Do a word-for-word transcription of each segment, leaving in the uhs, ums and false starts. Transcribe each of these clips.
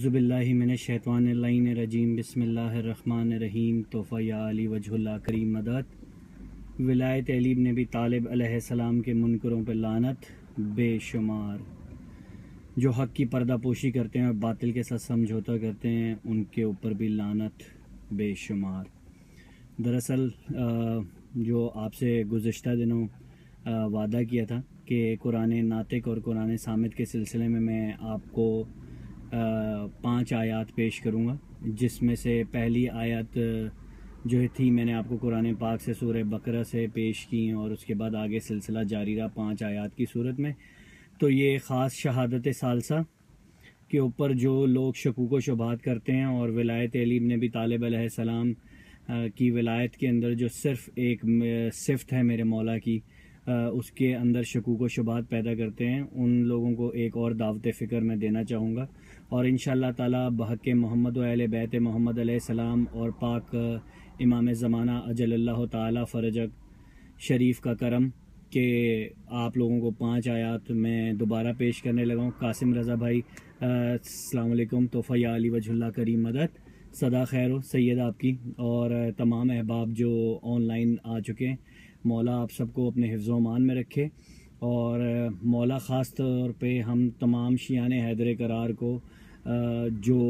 اعوذ باللہ من الشیطان اللعین الرجیم بسم اللہ الرحمن الرحیم تحفہ یا علی وجہ اللہ کریم مدد ولایت علی بن ابی طالب علیہ السلام کے منکروں پہ لعنت بے شمار، جو حق کی پردہ پوشی کرتے ہیں اور باطل کے ساتھ سمجھوتا کرتے ہیں ان کے اوپر بھی لعنت بے شمار۔ دراصل جو آپ سے گزشتہ دنوں وعدہ کیا تھا کہ قرآن ناطق اور قرآن صامت کے سلسلے میں میں آپ کو پانچ آیات پیش کروں گا، جس میں سے پہلی آیت جو تھی میں نے آپ کو قرآن پاک سے سورہ بقرہ سے پیش کی، اور اس کے بعد آگے سلسلہ جاری رہا پانچ آیات کی صورت میں۔ تو یہ خاص شہادت ثالثہ کے اوپر جو لوگ شکوک و شبہات کرتے ہیں اور ولایت علی بن ابی طالب علیہ السلام کی ولایت کے اندر جو صرف ایک صفت ہے میرے مولا کی، اس کے اندر شکوک و شبہات پیدا کرتے ہیں، ان لوگوں کو ایک اور دعوت فکر میں دینا چاہوں گا، اور انشاءاللہ تعالی بحق محمد و اہل بیت محمد علیہ السلام اور پاک امام زمانہ اجل اللہ تعالی فرجک شریف کا کرم کہ آپ لوگوں کو پانچ آیات میں دوبارہ پیش کرنے لگا ہوں۔ قاسم رضا بھائی السلام علیکم، تحفہ یا علی وجہ اللہ کریم مدد، صدا خیر ہو سید آپ کی، اور تمام احباب جو آن لائن آ چکے ہیں، مولا آپ سب کو اپنے حفظ و امان میں رکھے، اور مولا خاص طور پہ ہم تمام شیعان حیدر قرار کو جو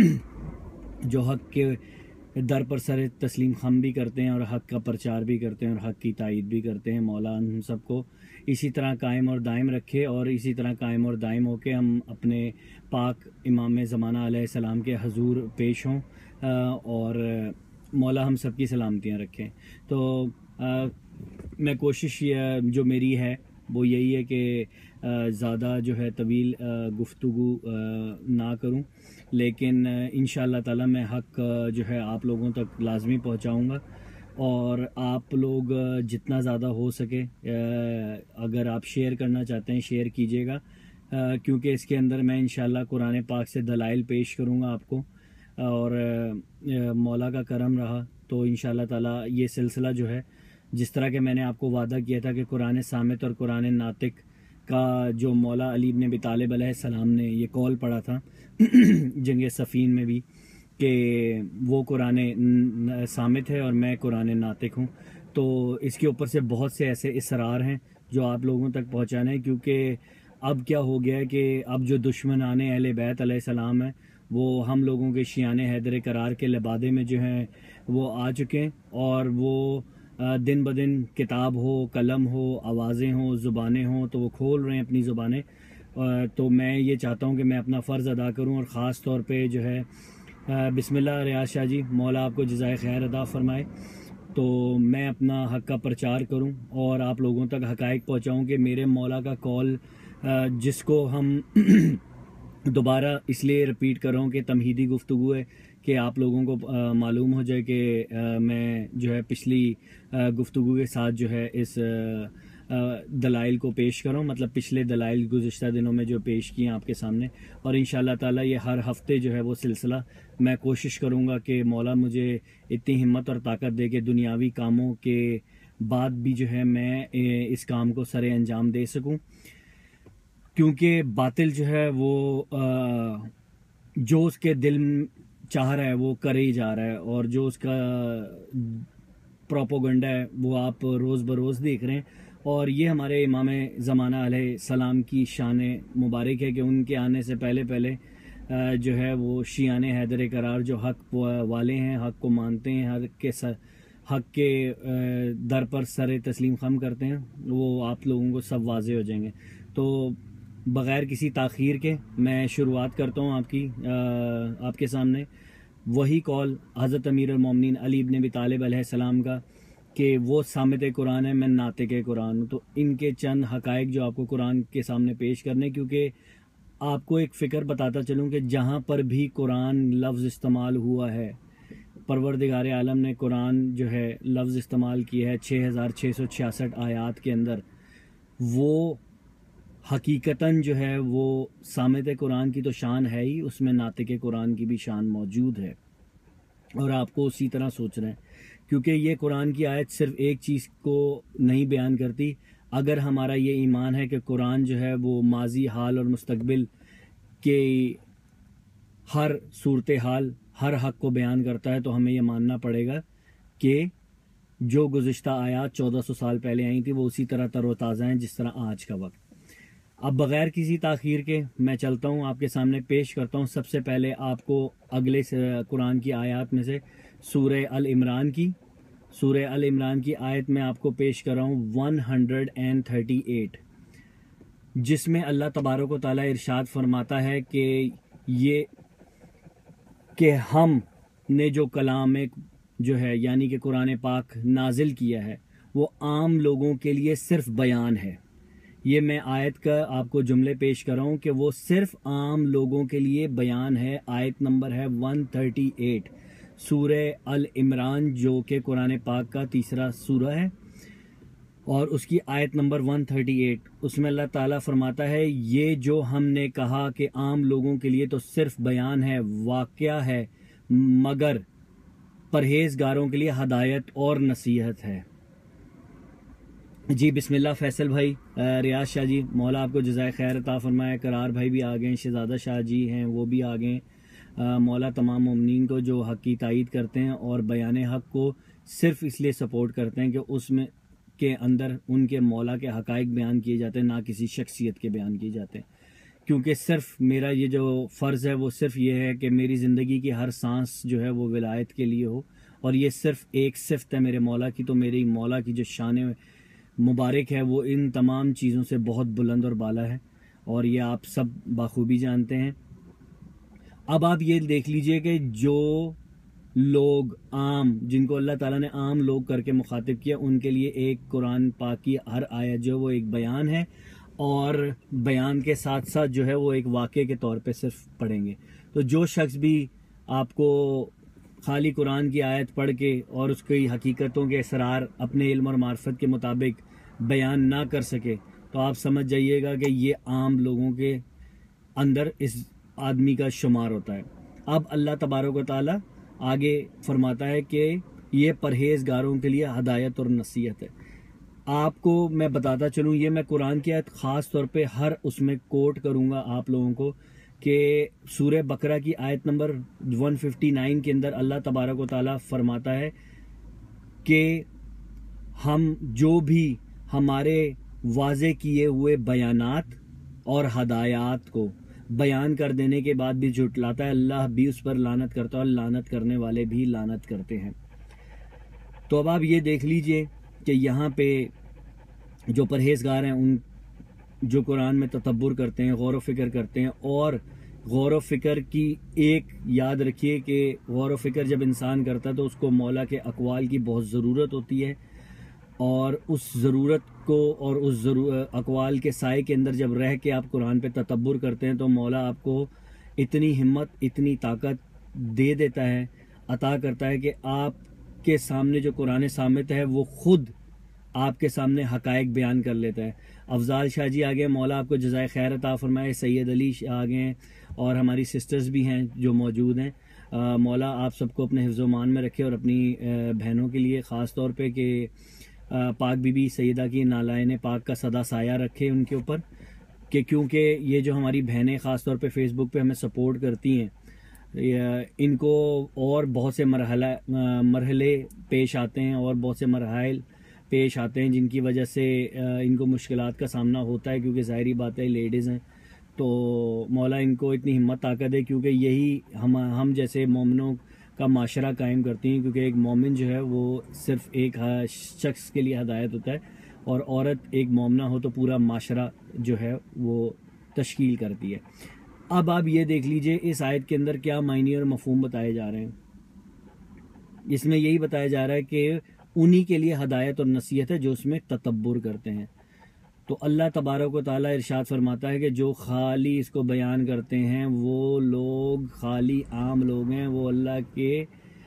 جو حق کے در پر سر تسلیم خم بھی کرتے ہیں اور حق کا پرچار بھی کرتے ہیں اور حق کی تائید بھی کرتے ہیں، مولا ہم سب کو اسی طرح قائم اور دائم رکھے، اور اسی طرح قائم اور دائم ہو کے ہم اپنے پاک امام زمانہ علیہ السلام کے حضور پیش ہوں، اور مولا ہم سب کی سلامتیاں رکھیں۔ تو میں کوشش جو میری ہے وہ یہی ہے کہ زیادہ جو ہے طویل گفتگو نہ کروں، لیکن انشاءاللہ تعالی میں حق جو ہے آپ لوگوں تک لازمی پہنچاؤں گا، اور آپ لوگ جتنا زیادہ ہو سکے اگر آپ شیئر کرنا چاہتے ہیں شیئر کیجیے گا، کیونکہ اس کے اندر میں انشاءاللہ قرآن پاک سے دلائل پیش کروں گا آپ کو، اور مولا کا کرم رہا تو انشاءاللہ تعالی یہ سلسلہ جو ہے، جس طرح کہ میں نے آپ کو وعدہ کیا تھا کہ قرآن صامت اور قرآن ناطق کا جو مولا علی بن ابی طالب علیہ السلام نے یہ قول پڑھا تھا جنگ صفین میں بھی کہ وہ قرآن صامت ہے اور میں قرآن ناطق ہوں، تو اس کے اوپر سے بہت سے ایسے اسرار ہیں جو آپ لوگوں تک پہنچانے ہیں، کیونکہ اب کیا ہو گیا ہے کہ اب جو دشمنان اہل بیت علیہ السلام ہیں وہ ہم لوگوں کے شیعان حیدر قرار کے لبادے میں جو ہیں وہ آ چکے ہیں، اور وہ دن بدن کتاب ہو، قلم ہو، آوازیں ہوں، زبانیں ہوں، تو وہ کھول رہے ہیں اپنی زبانیں، تو میں یہ چاہتا ہوں کہ میں اپنا فرض ادا کروں، اور خاص طور پہ جو ہے بسم اللہ ریاض شاہ جی، مولا آپ کو جزائے خیر ادا فرمائے، تو میں اپنا حق کا پرچار کروں اور آپ لوگوں تک حقائق پہنچاؤں کہ میرے مولا کا قول، جس کو ہم دوبارہ اس لیے رپیٹ کر رہا ہوں کہ تمہیدی گفتگو ہے کہ آپ لوگوں کو معلوم ہو جائے کہ میں جو ہے پچھلی گفتگو کے ساتھ جو ہے اس دلائل کو پیش کروں، مطلب پچھلے دلائل گزشتہ دنوں میں جو پیش کیے ہیں آپ کے سامنے، اور انشاءاللہ تعالی یہ ہر ہفتے جو ہے وہ سلسلہ میں کوشش کروں گا کہ مولا مجھے اتنی ہمت اور طاقت دے کہ دنیاوی کاموں کے بعد بھی جو ہے میں اس کام کو سر انجام دے سکوں، کیونکہ باطل جو ہے وہ جو اس کے دل چاہ رہا ہے وہ کرے ہی جا رہا ہے، اور جو اس کا پروپوگنڈا ہے وہ آپ روز بروز دیکھ رہے ہیں، اور یہ ہمارے امام زمانہ علیہ السلام کی شان مبارک ہے کہ ان کے آنے سے پہلے پہلے جو ہے وہ شیعان حیدر قرار جو حق والے ہیں، حق کو مانتے ہیں، حق کے حق کے در پر سر تسلیم خم کرتے ہیں، وہ آپ لوگوں کو سب واضح ہو جائیں گے۔ تو بغیر کسی تاخیر کے میں شروعات کرتا ہوں آپ کی آپ کے سامنے وہی قول حضرت امیر المومنین علی بن ابی طالب علیہ السلام کا کہ وہ صامت قرآن ہے، میں ناطق قرآن ہوں۔ تو ان کے چند حقائق جو آپ کو قرآن کے سامنے پیش کرنے، کیونکہ آپ کو ایک فکر بتاتا چلوں کہ جہاں پر بھی قرآن لفظ استعمال ہوا ہے، پروردگار عالم نے قرآن جو ہے لفظ استعمال کیا ہے چھ ہزار چھ سو چھیاسٹھ آیات کے اندر، وہ حقیقتاً جو ہے وہ صامت قرآن کی تو شان ہے ہی، اس میں ناطق قرآن کی بھی شان موجود ہے، اور آپ کو اسی طرح سوچنا ہے، کیونکہ یہ قرآن کی آیت صرف ایک چیز کو نہیں بیان کرتی۔ اگر ہمارا یہ ایمان ہے کہ قرآن جو ہے وہ ماضی، حال اور مستقبل کے ہر صورتحال ہر حق کو بیان کرتا ہے، تو ہمیں یہ ماننا پڑے گا کہ جو گزشتہ آیات چودہ سو سال پہلے آئی تھی وہ اسی طرح تر و تازہ ہیں جس طرح آج کا وقت۔ اب بغیر کسی تاخیر کے میں چلتا ہوں، آپ کے سامنے پیش کرتا ہوں سب سے پہلے آپ کو اگلے قرآن کی آیات میں سے سورہ ال عمران کی سورہ ال عمران کی آیت میں آپ کو پیش کر رہا ہوں one hundred and thirty eight, جس میں اللہ تبارک و تعالیٰ ارشاد فرماتا ہے کہ یہ کہ ہم نے جو کلام جو ہے یعنی کہ قرآن پاک نازل کیا ہے وہ عام لوگوں کے لیے صرف بیان ہے۔ یہ میں آیت کا آپ کو جملے پیش کر رہا ہوں کہ وہ صرف عام لوگوں کے لیے بیان ہے۔ آیت نمبر ہے ون تھرٹی ایٹ سورہ العمران، جو کہ قرآن پاک کا تیسرا سورہ ہے، اور اس کی آیت نمبر ون تھرٹی ایٹ، اس میں اللہ تعالیٰ فرماتا ہے یہ جو ہم نے کہا کہ عام لوگوں کے لیے تو صرف بیان ہے، واقعہ ہے، مگر پرہیزگاروں کے لیے ہدایت اور نصیحت ہے۔ جی بسم اللہ فیصل بھائی، ریاض شاہ جی، مولا آپ کو جزائے خیر عطا فرمائے۔ قرار بھائی بھی آ گئے، شہزادہ شاہ جی ہیں وہ بھی آ گئے۔ مولا تمام مومنین کو جو حق کی تائید کرتے ہیں اور بیان حق کو صرف اس لیے سپورٹ کرتے ہیں کہ اس میں کے اندر ان کے مولا کے حقائق بیان کیے جاتے ہیں، نہ کسی شخصیت کے بیان کیے جاتے ہیں، کیونکہ صرف میرا یہ جو فرض ہے وہ صرف یہ ہے کہ میری زندگی کی ہر سانس جو ہے وہ ولایت کے لیے ہو، اور یہ صرف ایک صفت ہے میرے مولا کی، تو میری مولا کی جو شان مبارک ہے وہ ان تمام چیزوں سے بہت بلند اور بالا ہے، اور یہ آپ سب بخوبی جانتے ہیں۔ اب آپ یہ دیکھ لیجئے کہ جو لوگ عام، جن کو اللہ تعالیٰ نے عام لوگ کر کے مخاطب کیا، ان کے لیے ایک قرآن پاک کی ہر آیت جو وہ ایک بیان ہے، اور بیان کے ساتھ ساتھ جو ہے وہ ایک واقعے کے طور پہ صرف پڑھیں گے۔ تو جو شخص بھی آپ کو خالی قرآن کی آیت پڑھ کے اور اس کی حقیقتوں کے اسرار اپنے علم اور معرفت کے مطابق بیان نہ کر سکے، تو آپ سمجھ جائیے گا کہ یہ عام لوگوں کے اندر اس آدمی کا شمار ہوتا ہے۔ اب اللہ تبارک و تعالیٰ آگے فرماتا ہے کہ یہ پرہیزگاروں کے لیے ہدایت اور نصیحت ہے۔ آپ کو میں بتاتا چلوں، یہ میں قرآن کی آیت خاص طور پہ ہر اس میں کوٹ کروں گا آپ لوگوں کو، کہ سورہ بقرہ کی آیت نمبر ایک سو اناسی کے اندر اللہ تبارک و تعالیٰ فرماتا ہے کہ ہم جو بھی ہمارے واضح کیے ہوئے بیانات اور ہدایات کو بیان کر دینے کے بعد بھی جھٹلاتا ہے، اللہ بھی اس پر لعنت کرتا ہے، اور لعنت کرنے والے بھی لعنت کرتے ہیں۔ تو اب آپ یہ دیکھ لیجئے کہ یہاں پہ جو پرہیزگار ہیں، ان جو قرآن میں تدبر کرتے ہیں، غور و فکر کرتے ہیں، اور غور و فکر کی ایک یاد رکھیے کہ غور و فکر جب انسان کرتا ہے تو اس کو مولا کے اقوال کی بہت ضرورت ہوتی ہے، اور اس ضرورت کو اور اس اقوال کے سائے کے اندر جب رہ کے آپ قرآن پہ تدبر کرتے ہیں تو مولا آپ کو اتنی ہمت، اتنی طاقت دے دیتا ہے، عطا کرتا ہے کہ آپ کے سامنے جو قرآن صامت ہے وہ خود آپ کے سامنے حقائق بیان کر لیتا ہے۔ افضال شاہ جی آگے، مولا آپ کو جزائے خیر عطا فرمائے۔ سید علی آگے ہیں، اور ہماری سسٹرز بھی ہیں جو موجود ہیں۔ مولا آپ سب کو اپنے حفظ و مان میں رکھے، اور اپنی بہنوں کے لیے خاص طور پہ کہ پاک بی بی سیدہ کی نالائن پاک کا صدا سایہ رکھے ان کے اوپر، کہ کیونکہ یہ جو ہماری بہنیں خاص طور پہ فیس بک پہ ہمیں سپورٹ کرتی ہیں، ان کو اور بہت سے مرحلہ مرحلے پیش آتے ہیں، اور بہت سے مراحل پیش آتے ہیں جن کی وجہ سے ان کو مشکلات کا سامنا ہوتا ہے، کیونکہ ظاہری بات ہے لیڈیز ہیں۔ تو مولا ان کو اتنی ہمت طاقت ہے، کیونکہ یہی ہم ہم جیسے مومنوں کا معاشرہ قائم کرتی ہیں، کیونکہ ایک مومن جو ہے وہ صرف ایک شخص کے لیے ہدایت ہوتا ہے، اور عورت ایک مومنہ ہو تو پورا معاشرہ جو ہے وہ تشکیل کرتی ہے۔ اب آپ یہ دیکھ لیجئے اس آیت کے اندر کیا معنی اور مفہوم بتائے جا رہے ہیں۔ اس میں یہی بتایا جا رہا ہے کہ انہی کے لیے ہدایت اور نصیحت ہے جو اس میں تدبر کرتے ہیں۔ تو اللہ تبارک و تعالیٰ ارشاد فرماتا ہے کہ جو خالی اس کو بیان کرتے ہیں وہ لوگ خالی عام لوگ ہیں، وہ اللہ کے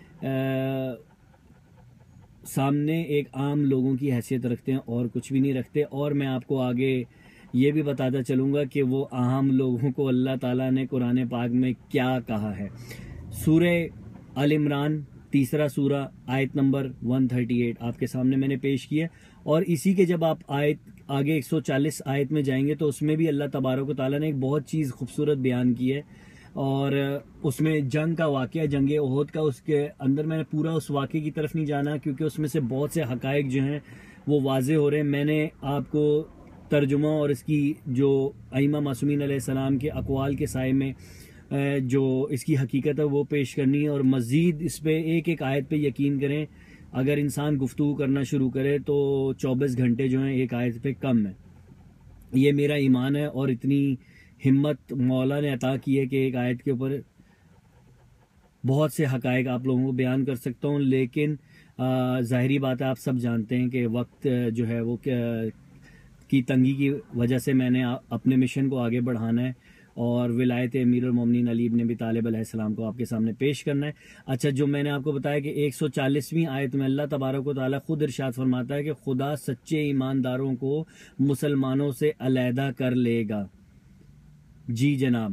سامنے ایک عام لوگوں کی حیثیت رکھتے ہیں اور کچھ بھی نہیں رکھتے۔ اور میں آپ کو آگے یہ بھی بتاتا چلوں گا کہ وہ عام لوگوں کو اللہ تعالیٰ نے قرآن پاک میں کیا کہا ہے۔ سورہ ال عمران تیسرا سورہ آیت نمبر ایک سو اڑتیس آپ کے سامنے میں نے پیش کیا، اور اسی کے جب آپ آیت آگے ایک سو چالیس آیت میں جائیں گے تو اس میں بھی اللہ تبارک و تعالیٰ نے ایک بہت چیز خوبصورت بیان کی ہے، اور اس میں جنگ کا واقعہ، جنگ احد کا، اس کے اندر میں نے پورا اس واقعے کی طرف نہیں جانا کیونکہ اس میں سے بہت سے حقائق جو ہیں وہ واضح ہو رہے ہیں۔ میں نے آپ کو ترجمہ اور اس کی جو ائمہ معصومین علیہ السلام کے اقوال کے سائے میں جو اس کی حقیقت ہے وہ پیش کرنی ہے، اور مزید اس پہ ایک ایک آیت پہ یقین کریں۔ اگر انسان گفتگو کرنا شروع کرے تو چوبیس گھنٹے جو ہیں ایک آیت پہ کم ہے، یہ میرا ایمان ہے، اور اتنی ہمت مولا نے عطا کی ہے کہ ایک آیت کے اوپر بہت سے حقائق آپ لوگوں کو بیان کر سکتا ہوں۔ لیکن ظاہری بات ہے، آپ سب جانتے ہیں کہ وقت جو ہے وہ کی تنگی کی وجہ سے میں نے اپنے مشن کو آگے بڑھانا ہے اور ولایت امیر المومنین علی بن ابی طالب علیہ السلام کو آپ کے سامنے پیش کرنا ہے۔ اچھا، جو میں نے آپ کو بتایا کہ ایک سو چالیسویں آیت میں اللہ تبارک و تعالیٰ خود ارشاد فرماتا ہے کہ خدا سچے ایمانداروں کو مسلمانوں سے علیحدہ کر لے گا۔ جی جناب،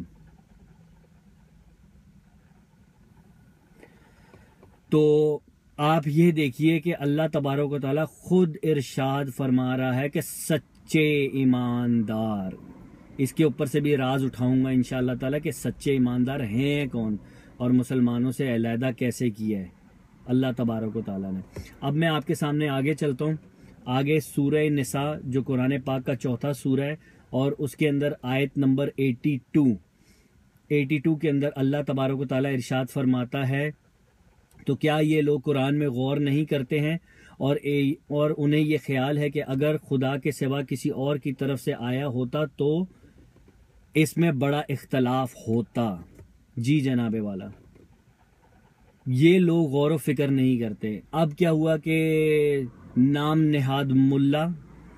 تو آپ یہ دیکھیے کہ اللہ تبارک و تعالیٰ خود ارشاد فرما رہا ہے کہ سچے ایماندار، اس کے اوپر سے بھی راز اٹھاؤں گا انشاءاللہ تعالیٰ کہ سچے ایماندار ہیں کون اور مسلمانوں سے علیحدہ کیسے کیا ہے اللہ تبارک و تعالیٰ نے۔ اب میں آپ کے سامنے آگے چلتا ہوں، آگے سورہ نساء جو قرآن پاک کا چوتھا سورہ ہے، اور اس کے اندر آیت نمبر ایٹی ٹو ایٹی ٹو کے اندر اللہ تبارک و تعالیٰ ارشاد فرماتا ہے، تو کیا یہ لوگ قرآن میں غور نہیں کرتے ہیں اور اور انہیں یہ خیال ہے کہ اگر خدا کے سوا کسی اور کی طرف سے آیا ہوتا تو اس میں بڑا اختلاف ہوتا۔ جی جناب والا، یہ لوگ غور و فکر نہیں کرتے۔ اب کیا ہوا کہ نام نہاد ملا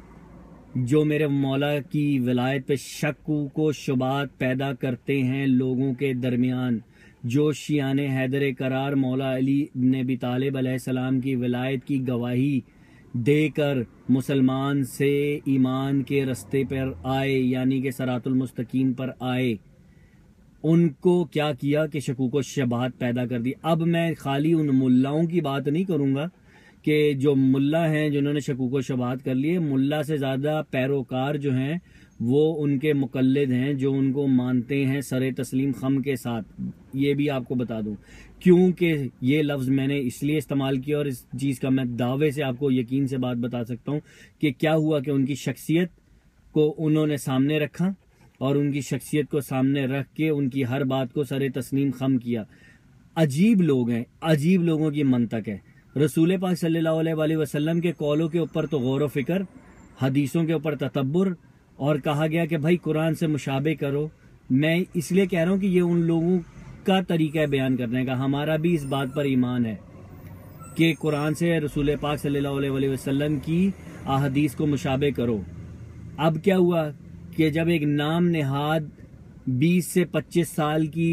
جو میرے مولا کی ولایت پہ شک و شبہات پیدا کرتے ہیں لوگوں کے درمیان، جو شیعان حیدر قرار مولا علی بن ابی طالب علیہ السلام کی ولایت کی گواہی دے کر مسلمان سے ایمان کے رستے پر آئے، یعنی کہ صراط المستقیم پر آئے، ان کو کیا کیا کہ شکوک و شبہات پیدا کر دی۔ اب میں خالی ان ملاؤں کی بات نہیں کروں گا کہ جو ملا ہیں جنہوں نے شکوک و شبہات کر لیے، ملا سے زیادہ پیروکار جو ہیں وہ ان کے مقلد ہیں جو ان کو مانتے ہیں سر تسلیم خم کے ساتھ۔ یہ بھی آپ کو بتا دوں کیونکہ یہ لفظ میں نے اس لیے استعمال کیا، اور اس چیز کا میں دعوے سے آپ کو یقین سے بات بتا سکتا ہوں کہ کیا ہوا کہ ان کی شخصیت کو انہوں نے سامنے رکھا، اور ان کی شخصیت کو سامنے رکھ کے ان کی ہر بات کو سر تسلیم خم کیا۔ عجیب لوگ ہیں، عجیب لوگوں کی منطق ہے۔ رسول پاک صلی اللہ علیہ وآلہ وسلم کے قولوں کے اوپر تو غور و فکر، حدیثوں کے اوپر تدبر، اور کہا گیا کہ بھائی قرآن سے مشابہ کرو۔ میں اس لیے کہہ رہا ہوں کہ یہ ان لوگوں کا طریقہ ہے بیان کرنے کا، ہمارا بھی اس بات پر ایمان ہے کہ قرآن سے رسول پاک صلی اللہ علیہ وآلہ وسلم کی احادیث کو مشابہ کرو۔ اب کیا ہوا کہ جب ایک نام نہاد بیس سے پچیس سال کی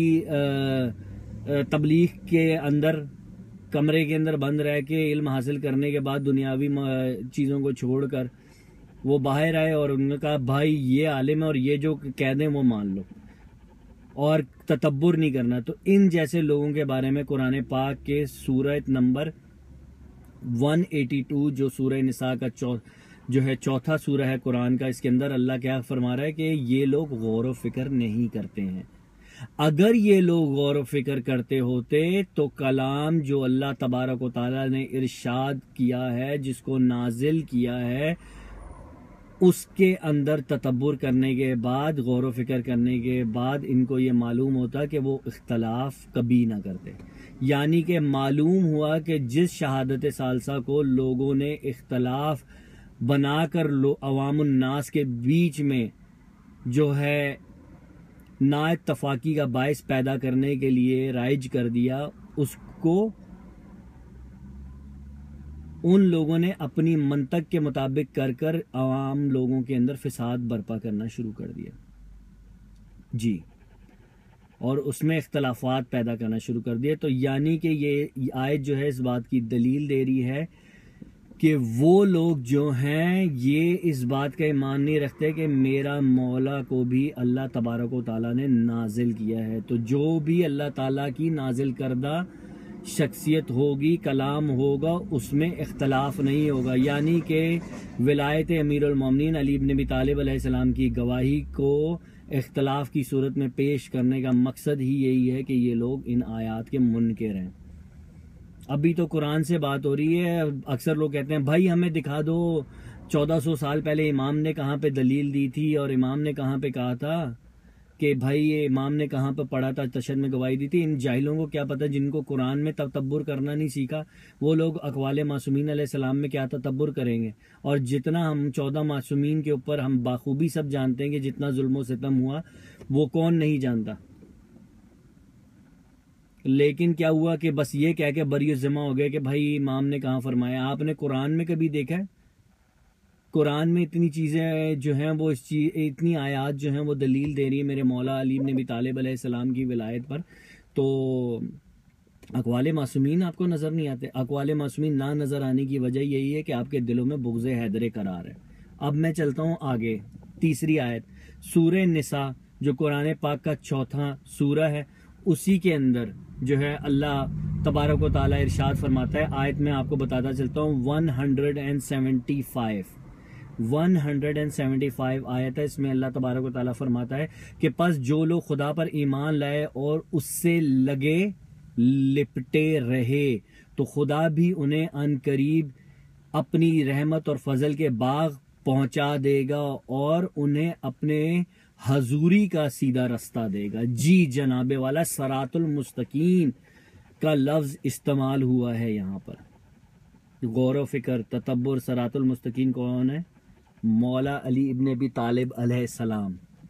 تبلیغ کے اندر کمرے کے اندر بند رہ کے علم حاصل کرنے کے بعد دنیاوی چیزوں کو چھوڑ کر وہ باہر آئے اور انہوں نے کہا بھائی یہ عالم ہے اور یہ جو کہہ دیں وہ مان لو، اور تتبر نہیں کرنا، تو ان جیسے لوگوں کے بارے میں قرآن پاک کے سورہ نمبر ایک سو بانوے جو سورہ نساء کا چو جو ہے چوتھا سورہ ہے قرآن کا، اس کے اندر اللہ کیا فرما رہا ہے کہ یہ لوگ غور و فکر نہیں کرتے ہیں۔ اگر یہ لوگ غور و فکر کرتے ہوتے تو کلام جو اللہ تبارک و تعالیٰ نے ارشاد کیا ہے، جس کو نازل کیا ہے، اس کے اندر تدبر کرنے کے بعد، غور و فکر کرنے کے بعد ان کو یہ معلوم ہوتا کہ وہ اختلاف کبھی نہ کرتے۔ یعنی کہ معلوم ہوا کہ جس شہادت ثالثہ کو لوگوں نے اختلاف بنا کر لو عوام الناس کے بیچ میں جو ہے نا اتفاقی کا باعث پیدا کرنے کے لیے رائج کر دیا، اس کو ان لوگوں نے اپنی منطق کے مطابق کر کر عوام لوگوں کے اندر فساد برپا کرنا شروع کر دیا جی، اور اس میں اختلافات پیدا کرنا شروع کر دیا۔ تو یعنی کہ یہ آیت جو ہے اس بات کی دلیل دے رہی ہے کہ وہ لوگ جو ہیں یہ اس بات کا ایمان نہیں رکھتے کہ میرا مولا کو بھی اللہ تبارک و تعالیٰ نے نازل کیا ہے، تو جو بھی اللہ تعالیٰ کی نازل کردہ شخصیت ہوگی، کلام ہوگا، اس میں اختلاف نہیں ہوگا۔ یعنی کہ ولایت امیر المومنین علی بن ابی طالب علیہ السلام کی گواہی کو اختلاف کی صورت میں پیش کرنے کا مقصد ہی یہی ہے کہ یہ لوگ ان آیات کے منکر ہیں۔ ابھی تو قرآن سے بات ہو رہی ہے، اکثر لوگ کہتے ہیں بھائی ہمیں دکھا دو چودہ سو سال پہلے امام نے کہاں پہ دلیل دی تھی، اور امام نے کہاں پہ کہا تھا کہ بھائی یہ امام نے کہاں پہ پڑھا تھا، تشہد میں گواہی دی تھی۔ ان جاہلوں کو کیا پتہ، جن کو قرآن میں تدبر کرنا نہیں سیکھا، وہ لوگ اقوال معصومین علیہ السلام میں کیا تدبر کریں گے۔ اور جتنا ہم چودہ معصومین کے اوپر ہم بخوبی سب جانتے ہیں کہ جتنا ظلم و ستم ہوا وہ کون نہیں جانتا، لیکن کیا ہوا کہ بس یہ کہہ کے بری ذمہ ہو گئے کہ بھائی امام نے کہاں فرمایا۔ آپ نے قرآن میں کبھی دیکھا ہے؟ قرآن میں اتنی چیزیں جو ہیں وہ اس چیز اتنی آیات جو ہیں وہ دلیل دے رہی ہیں میرے مولا علی بن ابی طالب علیہ السلام کی ولایت پر، تو اقوال معصومین آپ کو نظر نہیں آتے۔ اقوال معصومین نہ نظر آنے کی وجہ یہی ہے کہ آپ کے دلوں میں بغض حیدر قرار ہے۔ اب میں چلتا ہوں آگے، تیسری آیت سورہ نساء جو قرآن پاک کا چوتھا سورہ ہے، اسی کے اندر جو ہے اللہ تبارک و تعالیٰ ارشاد فرماتا ہے، آیت میں آپ کو بتاتا چلتا ہوں one hundred and seventy five one hundred and seventy five آیت ہے، اس میں اللہ تبارک و تعالیٰ فرماتا ہے کہ پس جو لوگ خدا پر ایمان لائے اور اس سے لگے لپٹے رہے تو خدا بھی انہیں ان قریب اپنی رحمت اور فضل کے باغ پہنچا دے گا اور انہیں اپنے حضوری کا سیدھا رستہ دے گا۔ جی جناب والا، صراط المستقیم کا لفظ استعمال ہوا ہے یہاں پر، غور و فکر تدبر۔ صراط المستقیم کون ہے؟ مولا علی ابن ابی طالب علیہ السلام۔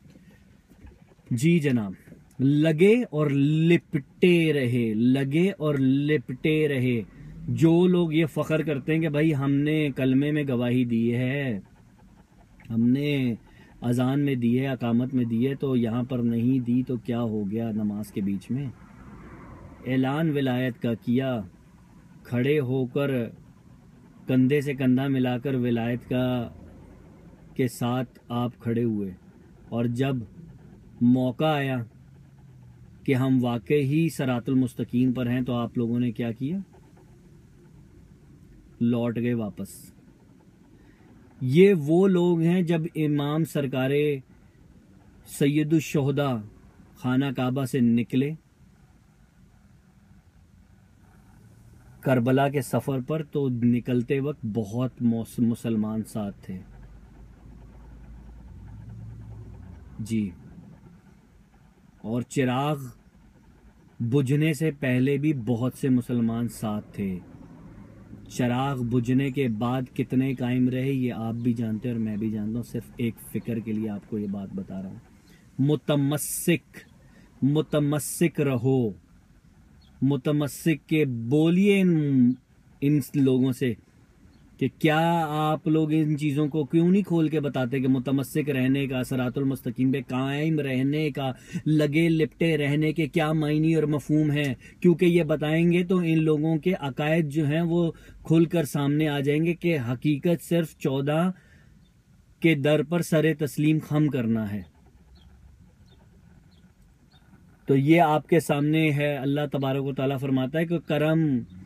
جی جناب، لگے اور لپٹے رہے، لگے اور لپٹے رہے۔ جو لوگ یہ فخر کرتے ہیں کہ بھائی ہم نے کلمے میں گواہی دی ہے، ہم نے اذان میں دی ہے، اقامت میں دی ہے، تو یہاں پر نہیں دی تو کیا ہو گیا نماز کے بیچ میں؟ اعلان ولایت کا کیا، کھڑے ہو کر کندھے سے کندھا ملا کر ولایت کا کے ساتھ آپ کھڑے ہوئے، اور جب موقع آیا کہ ہم واقعی صراط المستقیم پر ہیں تو آپ لوگوں نے کیا کیا؟ لوٹ گئے واپس۔ یہ وہ لوگ ہیں جب امام سرکار سید الشہداء خانہ کعبہ سے نکلے کربلا کے سفر پر، تو نکلتے وقت بہت مسلمان ساتھ تھے۔ جی، اور چراغ بجھنے سے پہلے بھی بہت سے مسلمان ساتھ تھے۔ چراغ بجھنے کے بعد کتنے قائم رہے یہ آپ بھی جانتے ہیں اور میں بھی جانتا ہوں، صرف ایک فکر کے لیے آپ کو یہ بات بتا رہا ہوں۔ متمسک متمسک رہو، متمسک کے بولیے ان ان لوگوں سے کہ کیا آپ لوگ ان چیزوں کو کیوں نہیں کھول کے بتاتے کہ متمسک رہنے کا، صراط المستقیم پہ قائم رہنے کا، لگے لپٹے رہنے کے کیا معنی اور مفہوم ہیں؟ کیونکہ یہ بتائیں گے تو ان لوگوں کے عقائد جو ہیں وہ کھل کر سامنے آ جائیں گے کہ حقیقت صرف چودہ کے در پر سر تسلیم خم کرنا ہے۔ تو یہ آپ کے سامنے ہے۔ اللہ تبارک و تعالیٰ فرماتا ہے کہ کرم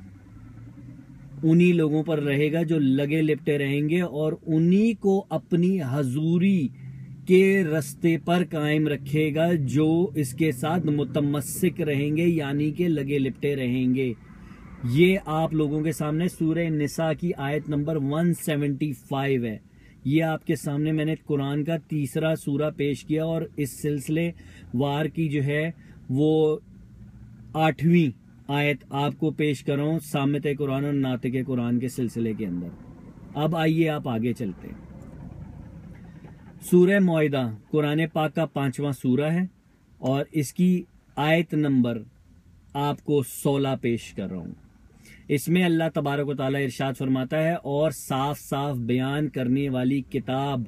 انہی لوگوں پر رہے گا جو لگے لپٹے رہیں گے اور انہی کو اپنی حضوری کے رستے پر قائم رکھے گا جو اس کے ساتھ متمسک رہیں گے، یعنی کہ لگے لپٹے رہیں گے۔ یہ آپ لوگوں کے سامنے سورہ نساء کی آیت نمبر ایک سو پچہتر ہے۔ یہ آپ کے سامنے میں نے قرآن کا تیسرا سورہ پیش کیا اور اس سلسلے وار کی جو ہے وہ آٹھویں آیت آپ کو پیش کر رہا ہوں سامت قرآن اور ناطق قرآن کے سلسلے کے اندر۔ اب آئیے آپ آگے چلتے ہیں۔ سورہ مائدہ قرآن پاک کا پانچواں سورہ ہے اور اس کی آیت نمبر آپ کو سولہ پیش کر رہا ہوں۔ اس میں اللہ تبارک و تعالیٰ ارشاد فرماتا ہے، اور صاف صاف بیان کرنے والی کتاب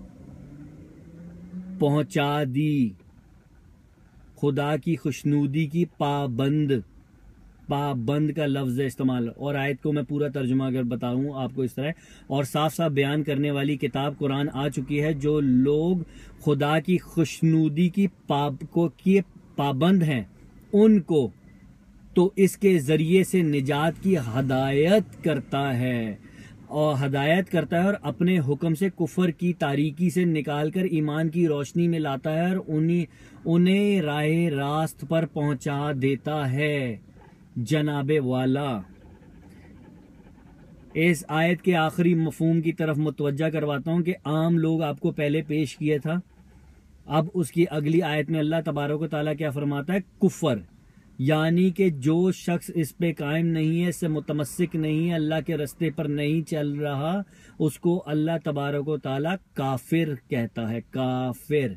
پہنچا دی، خدا کی خوشنودی کی پابند، پابند کا لفظ استعمال، اور آیت کو میں پورا ترجمہ اگر بتاؤں آپ کو اس طرح، اور صاف صاف بیان کرنے والی کتاب قرآن آ چکی ہے، جو لوگ خدا کی خوشنودی کی پاب کو کی پابند ہیں ان کو تو اس کے ذریعے سے نجات کی ہدایت کرتا ہے، اور ہدایت کرتا ہے اور اپنے حکم سے کفر کی تاریکی سے نکال کر ایمان کی روشنی میں لاتا ہے اور انہیں انہیں راہ راست پر پہنچا دیتا ہے جناب والا۔ اس آیت کے آخری مفہوم کی طرف متوجہ کرواتا ہوں کہ عام لوگ آپ کو پہلے پیش کیا تھا۔ اب اس کی اگلی آیت میں اللہ تبارک و تعالیٰ کیا فرماتا ہے؟ کفر، یعنی کہ جو شخص اس پہ قائم نہیں ہے، اس سے متمسک نہیں ہے، اللہ کے رستے پر نہیں چل رہا، اس کو اللہ تبارک و تعالیٰ کافر کہتا ہے، کافر۔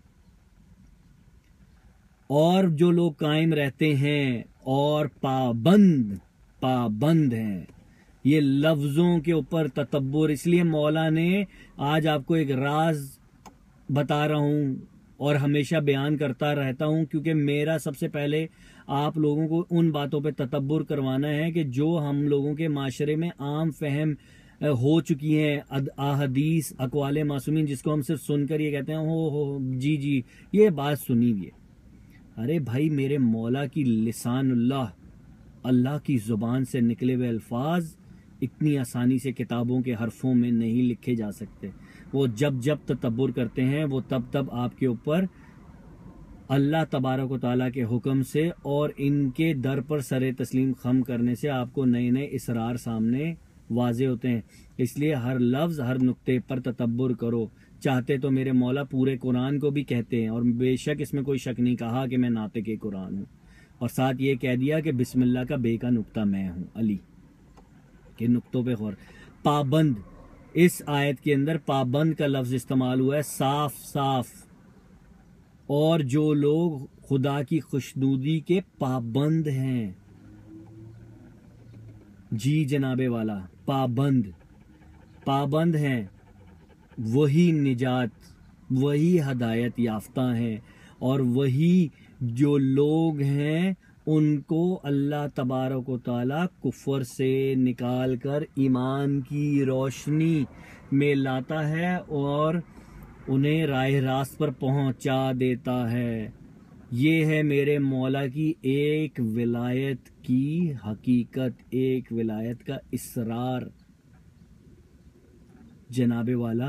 اور جو لوگ قائم رہتے ہیں اور پابند پابند ہیں، یہ لفظوں کے اوپر تتبر، اس لیے مولا نے آج آپ کو ایک راز بتا رہا ہوں اور ہمیشہ بیان کرتا رہتا ہوں، کیونکہ میرا سب سے پہلے آپ لوگوں کو ان باتوں پہ تتبر کروانا ہے کہ جو ہم لوگوں کے معاشرے میں عام فہم ہو چکی ہیں، احادیث، اقوال معصومین، جس کو ہم صرف سن کر یہ کہتے ہیں ہو ہو جی جی یہ بات سنی ہوئی ہے۔ ارے بھائی، میرے مولا کی لسان اللہ، اللہ کی زبان سے نکلے ہوئے الفاظ اتنی آسانی سے کتابوں کے حرفوں میں نہیں لکھے جا سکتے۔ وہ جب جب تتبر کرتے ہیں، وہ تب تب آپ کے اوپر اللہ تبارک و تعالیٰ کے حکم سے اور ان کے در پر سر تسلیم خم کرنے سے آپ کو نئے نئے اسرار سامنے واضح ہوتے ہیں۔ اس لیے ہر لفظ، ہر نقطے پر تتبر کرو۔ چاہتے تو میرے مولا پورے قرآن کو بھی کہتے ہیں، اور بے شک اس میں کوئی شک نہیں کہا کہ میں ناطق قرآن ہوں، اور ساتھ یہ کہہ دیا کہ بسم اللہ کا بے کا نقطہ میں ہوں، علی کے نقطوں پہ غور۔ پابند، اس آیت کے اندر پابند کا لفظ استعمال ہوا ہے، صاف صاف۔ اور جو لوگ خدا کی خوشنودی کے پابند ہیں، جی جناب والا، پابند پابند ہیں، وہی نجات، وہی ہدایت یافتہ ہیں، اور وہی جو لوگ ہیں ان کو اللہ تبارک و تعالیٰ کفر سے نکال کر ایمان کی روشنی میں لاتا ہے اور انہیں راہ راست پر پہنچا دیتا ہے۔ یہ ہے میرے مولا کی ایک ولایت کی حقیقت، ایک ولایت کا اسرار جناب والا۔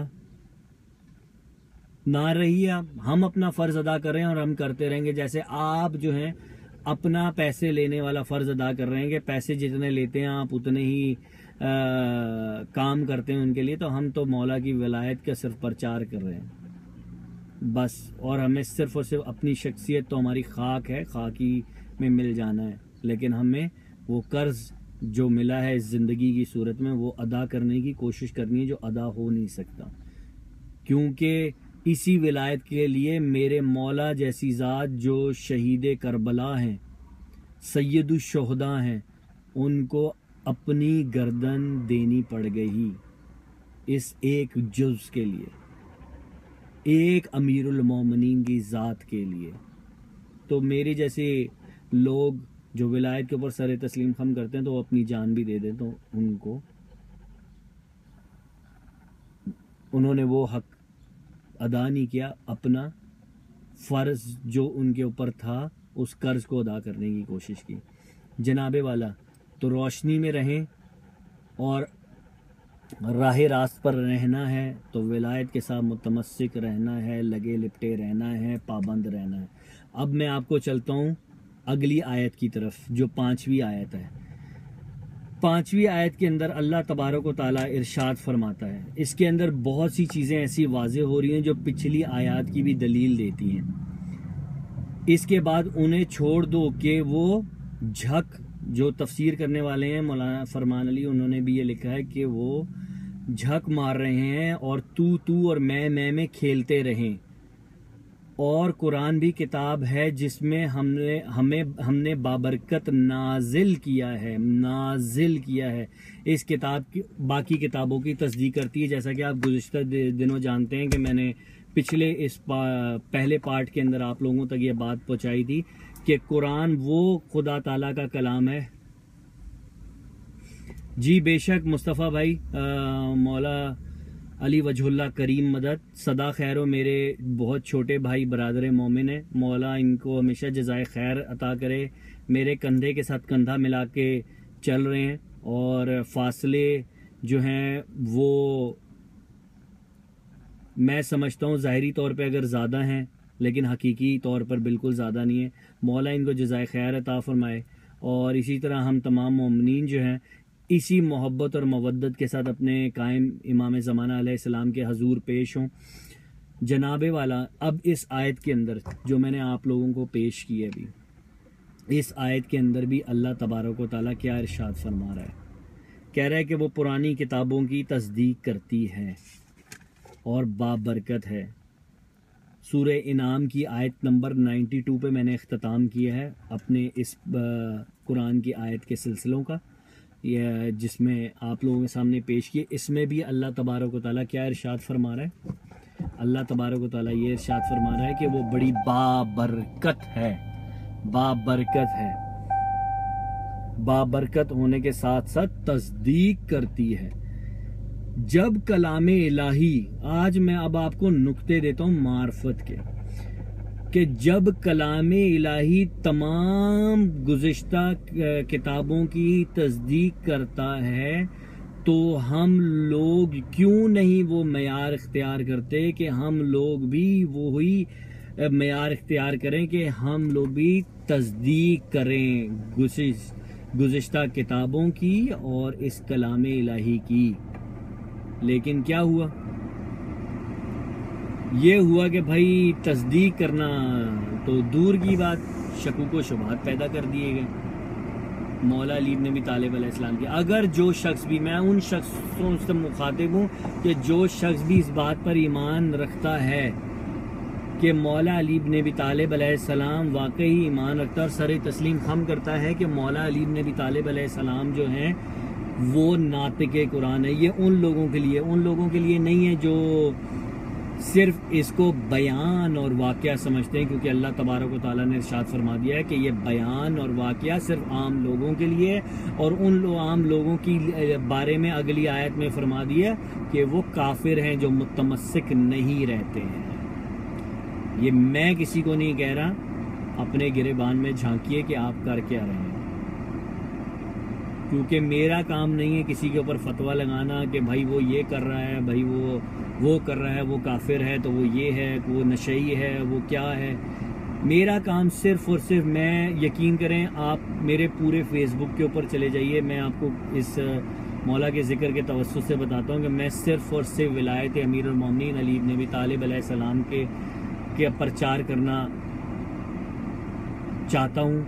نہ رہی ہم اپنا فرض ادا کر رہے ہیں اور ہم کرتے رہیں گے، جیسے آپ جو ہیں اپنا پیسے لینے والا فرض ادا کر رہے ہیں کہ پیسے جتنے لیتے ہیں آپ اتنے ہی آ, کام کرتے ہیں ان کے لیے، تو ہم تو مولا کی ولایت کا صرف پرچار کر رہے ہیں بس، اور ہمیں صرف اور صرف اپنی شخصیت تو ہماری خاک ہے، خاکی میں مل جانا ہے، لیکن ہمیں وہ قرض جو ملا ہے اس زندگی کی صورت میں وہ ادا کرنے کی کوشش کرنی ہے، جو ادا ہو نہیں سکتا، کیونکہ اسی ولایت کے لیے میرے مولا جیسی ذات جو شہید کربلا ہیں، سید الشہداء ہیں، ان کو اپنی گردن دینی پڑ گئی اس ایک جز کے لیے، ایک امیر المومنین کی ذات کے لیے۔ تو میرے جیسے لوگ جو ولایت کے اوپر سر تسلیم خم کرتے ہیں تو وہ اپنی جان بھی دے دیں، تو ان کو انہوں نے وہ حق ادا نہیں کیا، اپنا فرض جو ان کے اوپر تھا اس قرض کو ادا کرنے کی کوشش کی جناب والا۔ تو روشنی میں رہیں اور راہ راست پر رہنا ہے تو ولایت کے ساتھ متمسک رہنا ہے، لگے لپٹے رہنا ہے، پابند رہنا ہے۔ اب میں آپ کو چلتا ہوں اگلی آیت کی طرف جو پانچویں آیت ہے۔ پانچویں آیت کے اندر اللہ تبارک و تعالیٰ ارشاد فرماتا ہے، اس کے اندر بہت سی چیزیں ایسی واضح ہو رہی ہیں جو پچھلی آیات کی بھی دلیل دیتی ہیں۔ اس کے بعد انہیں چھوڑ دو کہ وہ جھک، جو تفسیر کرنے والے ہیں مولانا فرمان علی، انہوں نے بھی یہ لکھا ہے کہ وہ جھک مار رہے ہیں اور تو تو اور میں میں میں کھیلتے رہیں، اور قرآن بھی کتاب ہے جس میں ہم نے ہمیں ہم نے بابرکت نازل کیا ہے، نازل کیا ہے۔ اس کتاب کی باقی کتابوں کی تصدیق کرتی ہے، جیسا کہ آپ گزشتہ دنوں جانتے ہیں کہ میں نے پچھلے اس پا پہلے پارٹ کے اندر آپ لوگوں تک یہ بات پہنچائی تھی کہ قرآن وہ خدا تعالیٰ کا کلام ہے۔ جی بے شک مصطفیٰ بھائی، مولا علی وجہ اللہ کریم مدد، صدا خیر، و میرے بہت چھوٹے بھائی برادر مومن ہیں، مولا ان کو ہمیشہ جزائے خیر عطا کرے، میرے کندھے کے ساتھ کندھا ملا کے چل رہے ہیں اور فاصلے جو ہیں وہ میں سمجھتا ہوں ظاہری طور پہ اگر زیادہ ہیں لیکن حقیقی طور پر بالکل زیادہ نہیں ہے. مولا ان کو جزائے خیر عطا فرمائے. اور اسی طرح ہم تمام مومنین جو ہیں اسی محبت اور مودت کے ساتھ اپنے قائم امام زمانہ علیہ السلام کے حضور پیش ہوں. جناب والا اب اس آیت کے اندر جو میں نے آپ لوگوں کو پیش کی ہے ابھی، اس آیت کے اندر بھی اللہ تبارک و تعالیٰ کیا ارشاد فرما رہا ہے؟ کہہ رہا ہے کہ وہ پرانی کتابوں کی تصدیق کرتی ہے اور بابرکت ہے. سورہ انعام کی آیت نمبر نائنٹی ٹو پہ میں نے اختتام کیا ہے اپنے اس قرآن کی آیت کے سلسلوں کا، یہ جس میں آپ لوگوں کے سامنے پیش کیے. اس میں بھی اللہ تبارک و تعالیٰ کیا ارشاد فرما رہا ہے؟ اللہ تبارک و تعالیٰ یہ ارشاد فرما رہا ہے کہ وہ بڑی بابرکت ہے. بابرکت ہے، بابرکت ہونے کے ساتھ ساتھ تصدیق کرتی ہے. جب کلام الہی، آج میں اب آپ کو نقطے دیتا ہوں معرفت کے، کہ جب کلام الہی تمام گزشتہ کتابوں کی تصدیق کرتا ہے تو ہم لوگ کیوں نہیں وہ معیار اختیار کرتے کہ ہم لوگ بھی وہی معیار اختیار کریں کہ ہم لوگ بھی تصدیق کریں گزشتہ کتابوں کی اور اس کلام الہی کی. لیکن کیا ہوا؟ یہ ہوا کہ بھائی تصدیق کرنا تو دور کی بات، شکوک و شبہات پیدا کر دیے گئے مولا علی بن ابی طالب علیہ السلام کی. اگر جو شخص بھی، میں ان شخصوں سے مخاطب ہوں کہ جو شخص بھی اس بات پر ایمان رکھتا ہے کہ مولا علی بن ابی طالب علیہ السلام واقعی ایمان رکھتا اور سر تسلیم خم کرتا ہے کہ مولا علی بن ابی طالب علیہ السلام جو ہیں وہ ناطق قرآن ہے، یہ ان لوگوں کے لیے ان لوگوں کے لیے نہیں ہے جو صرف اس کو بیان اور واقعہ سمجھتے ہیں، کیونکہ اللہ تبارک و تعالیٰ نے ارشاد فرما دیا ہے کہ یہ بیان اور واقعہ صرف عام لوگوں کے لیے، اور ان عام لوگوں کی بارے میں اگلی آیت میں فرما دیا کہ وہ کافر ہیں جو متمسک نہیں رہتے ہیں. یہ میں کسی کو نہیں کہہ رہا، اپنے گریبان میں جھانکیے کہ آپ کر کیا رہے ہیں، کیونکہ میرا کام نہیں ہے کسی کے اوپر فتویٰ لگانا کہ بھائی وہ یہ کر رہا ہے، بھائی وہ وہ کر رہا ہے، وہ کافر ہے تو وہ یہ ہے، وہ نشئی ہے، وہ کیا ہے. میرا کام صرف اور صرف، میں یقین کریں آپ میرے پورے فیس بک کے اوپر چلے جائیے، میں آپ کو اس مولا کے ذکر کے توسط سے بتاتا ہوں کہ میں صرف اور صرف ولایت امیر المومنین علی بن ابی طالب علیہ السلام کے کے پرچار کرنا چاہتا ہوں،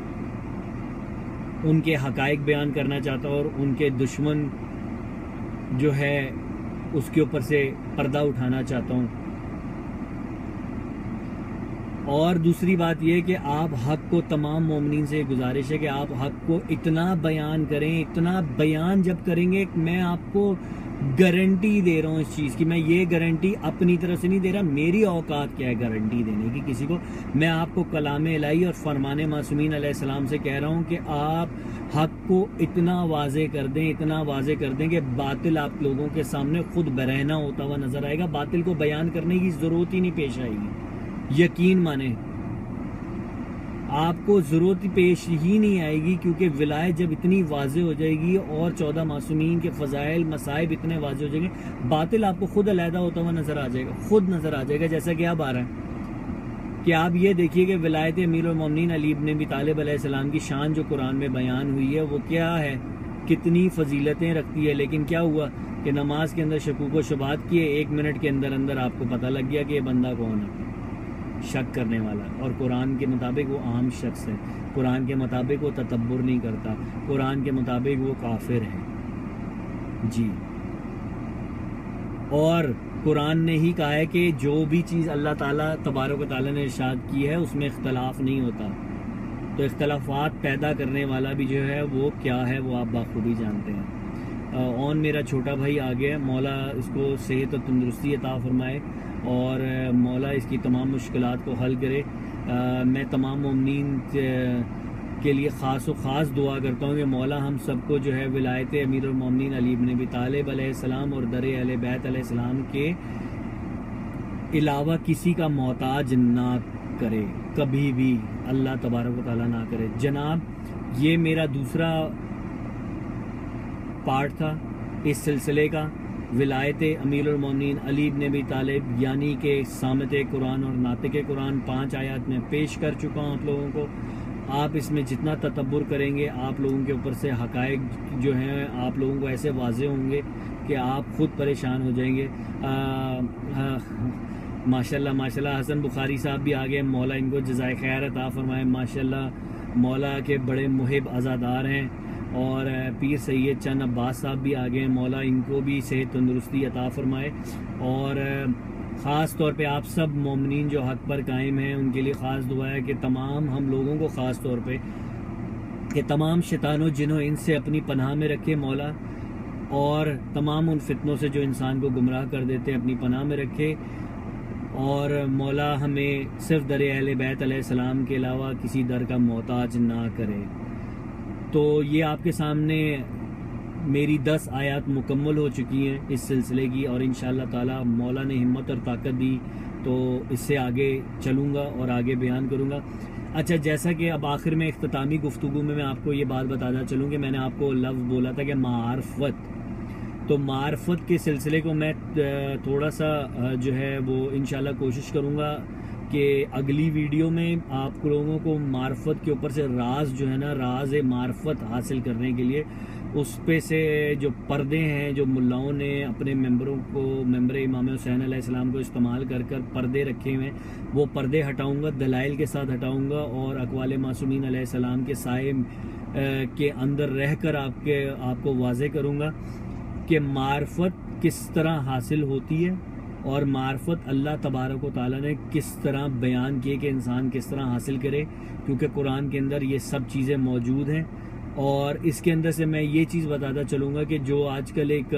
ان کے حقائق بیان کرنا چاہتا ہوں، اور ان کے دشمن جو ہے اس کے اوپر سے پردہ اٹھانا چاہتا ہوں. اور دوسری بات یہ کہ آپ حق کو، تمام مومنین سے گزارش ہے کہ آپ حق کو اتنا بیان کریں، اتنا بیان جب کریں گے، میں آپ کو گارنٹی دے رہا ہوں اس چیز کی، میں یہ گارنٹی اپنی طرف سے نہیں دے رہا، میری اوقات کیا ہے گارنٹی دینے کی کسی کو. میں آپ کو کلام الہی اور فرمان معصومین علیہ السلام سے کہہ رہا ہوں کہ آپ حق کو اتنا واضح کر دیں، اتنا واضح کر دیں کہ باطل آپ لوگوں کے سامنے خود برہنہ ہوتا ہوا نظر آئے گا. باطل کو بیان کرنے کی ضرورت ہی نہیں پیش آئے گی، یقین مانیں آپ کو ضرورت پیش ہی نہیں آئے گی، کیونکہ ولایت جب اتنی واضح ہو جائے گی اور چودہ معصومین کے فضائل مصائب اتنے واضح ہو جائیں گے، باطل آپ کو خود علیحدہ ہوتا ہوا نظر آ جائے گا، خود نظر آ جائے گا. جیسا کہ اب آ رہا ہے کہ آپ یہ دیکھیے کہ ولایت امیر المومنین علی بن ابی طالب علیہ السلام کی شان جو قرآن میں بیان ہوئی ہے وہ کیا ہے، کتنی فضیلتیں رکھتی ہے. لیکن کیا ہوا کہ نماز کے اندر شکوک و شبہات کیے، ایک منٹ کے اندر اندر آپ کو پتہ لگ گیا کہ یہ بندہ کون ہے، شک کرنے والا. اور قرآن کے مطابق وہ عام شخص ہے، قرآن کے مطابق وہ تکبر نہیں کرتا، قرآن کے مطابق وہ کافر ہے. جی، اور قرآن نے ہی کہا ہے کہ جو بھی چیز اللہ تعالیٰ تبارک و تعالیٰ نے ارشاد کی ہے اس میں اختلاف نہیں ہوتا. تو اختلافات پیدا کرنے والا بھی جو ہے وہ کیا ہے وہ آپ بخوبی جانتے ہیں. اون میرا چھوٹا بھائی آ گیا، مولا اس کو صحت و تندرستی عطا فرمائے اور مولا اس کی تمام مشکلات کو حل کرے. میں تمام مومنین کے لیے خاص و خاص دعا کرتا ہوں کہ مولا ہم سب کو جو ہے ولایت امیر المومنین علی بن ابی طالب علیہ السلام اور در اہل بیت علیہ السلام کے علاوہ کسی کا محتاج نہ کرے، کبھی بھی اللہ تبارک و تعالیٰ نہ کرے. جناب، یہ میرا دوسرا پارٹ تھا اس سلسلے کا ولایت امیر المومنین علی بن ابی طالب یعنی کہ صامت قرآن اور ناطق قرآن پانچ آیات میں پیش کر چکا ہوں آپ لوگوں کو. آپ اس میں جتنا تدبر کریں گے آپ لوگوں کے اوپر سے حقائق جو ہیں آپ لوگوں کو ایسے واضح ہوں گے کہ آپ خود پریشان ہو جائیں گے. ماشاءاللہ ماشاءاللہ حسن بخاری صاحب بھی آگے، مولا ان کو جزائے خیر عطا فرمائے. ماشاءاللہ مولا کے بڑے محب عزادار ہیں. اور پیر سید چند عباس صاحب بھی آگے ہیں، مولا ان کو بھی صحت تندرستی عطا فرمائے. اور خاص طور پہ آپ سب مومنین جو حق پر قائم ہیں ان کے لیے خاص دعا ہے کہ تمام ہم لوگوں کو خاص طور پہ کہ تمام شیطانوں جنوں ان سے اپنی پناہ میں رکھے مولا، اور تمام ان فتنوں سے جو انسان کو گمراہ کر دیتے ہیں اپنی پناہ میں رکھے. اور مولا ہمیں صرف در اہل بیت علیہ السلام کے علاوہ کسی در کا محتاج نہ کرے. تو یہ آپ کے سامنے میری دس آیات مکمل ہو چکی ہیں اس سلسلے کی، اور انشاءاللہ تعالی مولا نے ہمت اور طاقت دی تو اس سے آگے چلوں گا اور آگے بیان کروں گا. اچھا، جیسا کہ اب آخر میں اختتامی گفتگو میں میں آپ کو یہ بات بتاتا چلوں کہ میں نے آپ کو لفظ بولا تھا کہ معرفت، تو معرفت کے سلسلے کو میں تھوڑا سا جو ہے وہ انشاءاللہ کوشش کروں گا کہ اگلی ویڈیو میں آپ لوگوں کو معرفت کے اوپر سے راز جو ہے نا، راز معرفت حاصل کرنے کے لیے اس پہ سے جو پردے ہیں جو ملاؤں نے اپنے ممبروں کو، ممبر امام حسین علیہ السلام کو استعمال کر کر پردے رکھے ہوئے ہیں، وہ پردے ہٹاؤں گا، دلائل کے ساتھ ہٹاؤں گا، اور اقوال معصومین علیہ السلام کے سائے کے اندر رہ کر آپ کے آپ کو واضح کروں گا کہ معرفت کس طرح حاصل ہوتی ہے، اور معرفت اللہ تبارک و تعالیٰ نے کس طرح بیان کیے کہ انسان کس طرح حاصل کرے، کیونکہ قرآن کے اندر یہ سب چیزیں موجود ہیں. اور اس کے اندر سے میں یہ چیز بتاتا چلوں گا کہ جو آج کل ایک